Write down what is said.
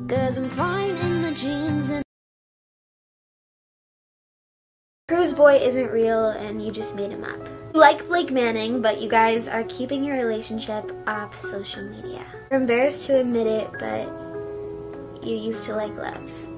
'cause I'm fine in the jeans and Cruise Boy isn't real and you just made him up. You like Blake Manning, but you guys are keeping your relationship off social media. You're embarrassed to admit it, but you used to like love.